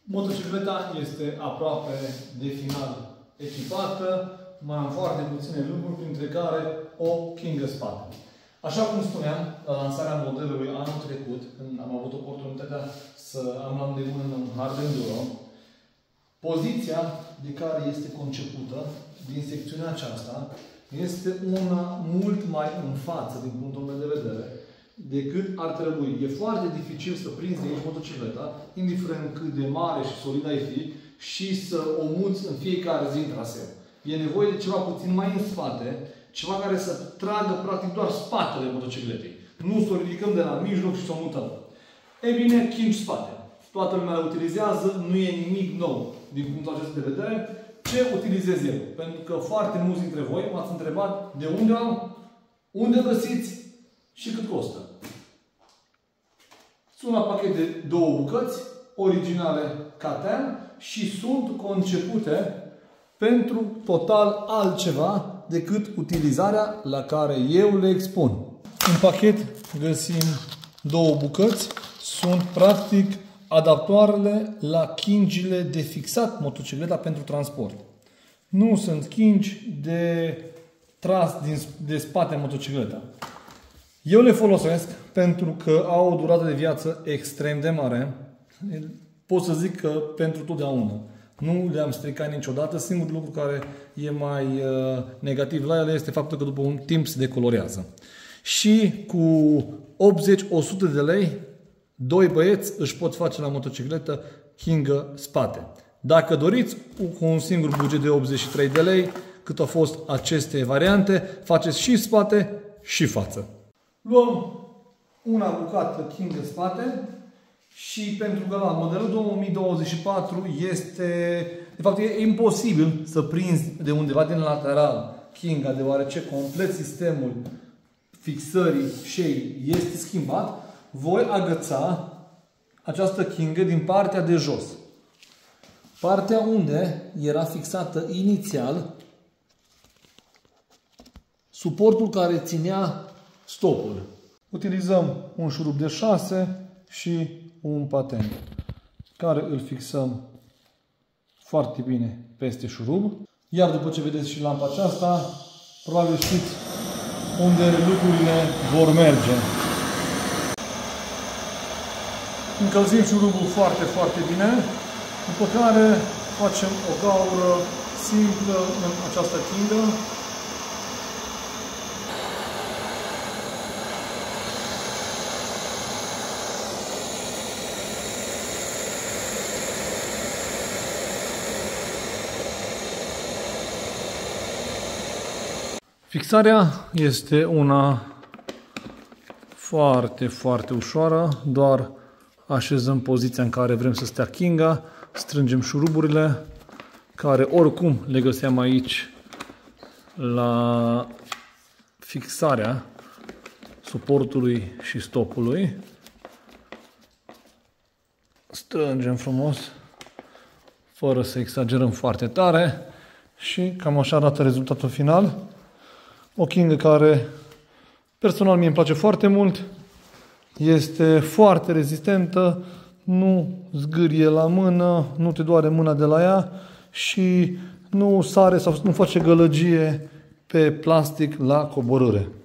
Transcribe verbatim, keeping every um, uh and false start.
Motocicleta este aproape de final echipată, mai am foarte puține lucruri, printre care o Kinga spate. Așa cum spuneam, la lansarea modelului anul trecut, când am avut oportunitatea să am la îndemână un hard enduro, poziția de care este concepută din secțiunea aceasta este una mult mai în față, din punctul meu de vedere, decât ar trebui. E foarte dificil să prinzi de aici motocicleta, indiferent cât de mare și solid ai fi, și să o muți în fiecare zi în traseu. E nevoie de ceva puțin mai în spate, ceva care să tragă practic doar spatele motocicletei. Nu să o ridicăm de la mijloc și să o mutăm. Ei bine, King spate. Toată lumea le utilizează, nu e nimic nou din punctul acesta de vedere. Ce utilizez eu? Pentru că foarte mulți dintre voi m-ați întrebat de unde am, unde găsiți și cât costă. Sunt la pachet de două bucăți, originale Caten, și sunt concepute pentru total altceva decât utilizarea la care eu le expun. În pachet găsim două bucăți, sunt practic adaptoarele la chingile de fixat motocicleta pentru transport. Nu sunt chingi de tras din, de spate motocicleta. Eu le folosesc pentru că au o durată de viață extrem de mare. Pot să zic că pentru totdeauna. Nu le-am stricat niciodată. Singurul lucru care e mai uh, negativ la ele este faptul că după un timp se decolorează. Și cu optzeci la o sută de lei, doi băieți își pot face la motocicletă Kinga spate. Dacă doriți, cu un singur buget de optzeci și trei de lei, cât au fost aceste variante, faceți și spate și față. Luăm una bucată Kinga spate și pentru că la modelul două mii douăzeci și patru este, de fapt, e imposibil să prinzi de undeva din lateral Kinga, deoarece complet sistemul fixării șei este schimbat, voi agăța această Kinga din partea de jos. Partea unde era fixată inițial suportul care ținea stopul. Utilizăm un șurub de șase și un patent care îl fixăm foarte bine peste șurub. Iar după ce vedeți și lampa aceasta, probabil știți unde lucrurile vor merge. Încălzim șurubul foarte, foarte bine, după care facem o gaură simplă în această Kinga. Fixarea este una foarte, foarte ușoară, doar așezăm poziția în care vrem să stea Kinga, strângem șuruburile, care oricum le găseam aici la fixarea suportului și stopului. Strângem frumos, fără să exagerăm foarte tare, și cam așa arată rezultatul final. O Kinga care personal mie îmi place foarte mult, este foarte rezistentă, nu zgârie la mână, nu te doare mâna de la ea și nu sare sau nu face gălăgie pe plastic la coborâre.